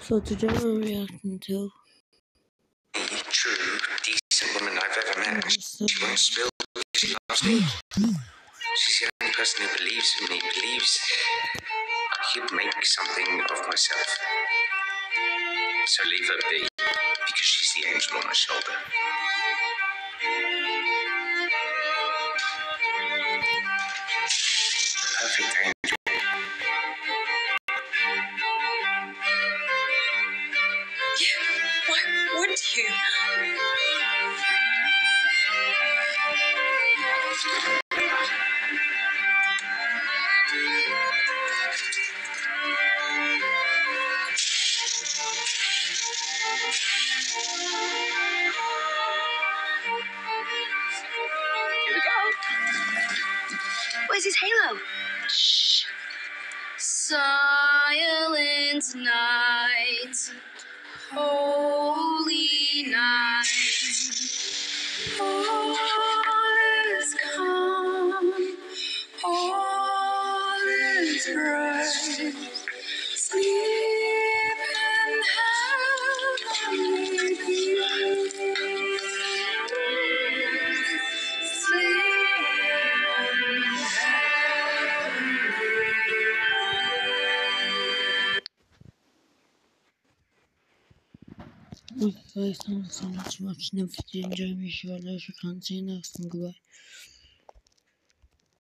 So today we're reacting to true, decent woman I've ever met. She won't spill because she loves me. She's the only person who believes in me, believes I could make something of myself. So leave her be, because she's the angel on my shoulder. Perfect angel. Why would you? Here we go. Where's his halo? Shh. Silent night, holy night, all is calm, all is bright, sleep in heavenly peace, sleep in heavenly Okay guys, thanks so much for watching the video. Enjoy me, sure, you can't see you next time. Goodbye.